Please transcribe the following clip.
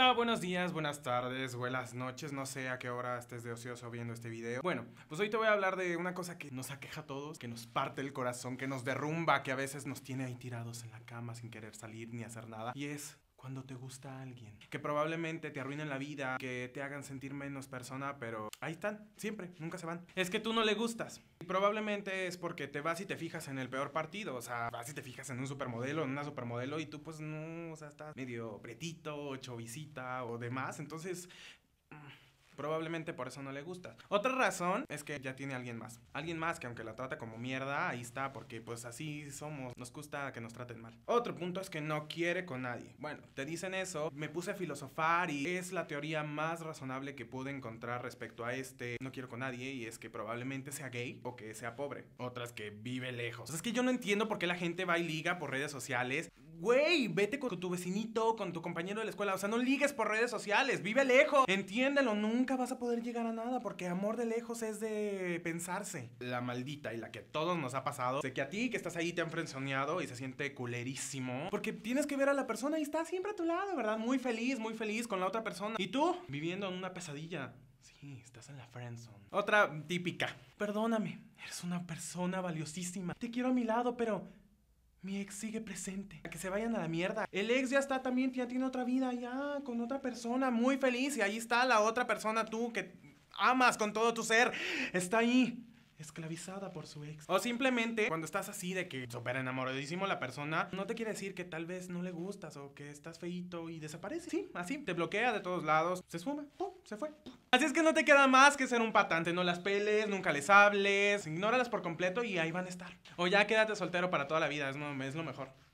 Hola, buenos días, buenas tardes, buenas noches, no sé a qué hora estés de ocioso viendo este video. Bueno, pues hoy te voy a hablar de una cosa que nos aqueja a todos, que nos parte el corazón, que nos derrumba, que a veces nos tiene ahí tirados en la cama sin querer salir ni hacer nada. Y es cuando te gusta alguien, que probablemente te arruinen la vida, que te hagan sentir menos persona, pero ahí están, siempre, nunca se van. Es que tú no le gustas. Y probablemente es porque te vas y te fijas en el peor partido, o sea, vas y te fijas en un supermodelo, en una supermodelo y tú pues no, o sea, estás medio pretito, chovicita o demás, entonces probablemente por eso no le gusta. Otra razón es que ya tiene alguien más. Alguien más que aunque la trata como mierda, ahí está, porque pues así somos. Nos gusta que nos traten mal. Otro punto es que no quiere con nadie. Bueno, te dicen eso, me puse a filosofar y es la teoría más razonable que pude encontrar respecto a este no quiero con nadie, y es que probablemente sea gay o que sea pobre. Otras que vive lejos. Es que yo no entiendo por qué la gente va y liga por redes sociales. Güey, vete con tu vecinito, con tu compañero de la escuela. O sea, no ligues por redes sociales, vive lejos. Entiéndelo, nunca vas a poder llegar a nada, porque amor de lejos es de pensarse. La maldita y la que a todos nos ha pasado, sé que a ti que estás ahí te han frenzoneado y se siente culerísimo, porque tienes que ver a la persona y está siempre a tu lado, ¿verdad? Muy feliz con la otra persona. Y tú, viviendo en una pesadilla. Sí, estás en la friendzone. Otra típica. Perdóname, eres una persona valiosísima. Te quiero a mi lado, pero mi ex sigue presente. Que se vayan a la mierda. El ex ya está también, ya tiene otra vida, ya, con otra persona, muy feliz. Y ahí está la otra persona, tú, que amas con todo tu ser. Está ahí, esclavizada por su ex. O simplemente, cuando estás así de que súper enamoradísimo la persona, no te quiere decir que tal vez no le gustas o que estás feíto y desaparece. Sí, así, te bloquea de todos lados, se esfuma, ¡pum!, se fue. Así es que no te queda más que ser un patante. No las peles, nunca les hables, ignóralas por completo y ahí van a estar. O ya quédate soltero para toda la vida, es lo mejor.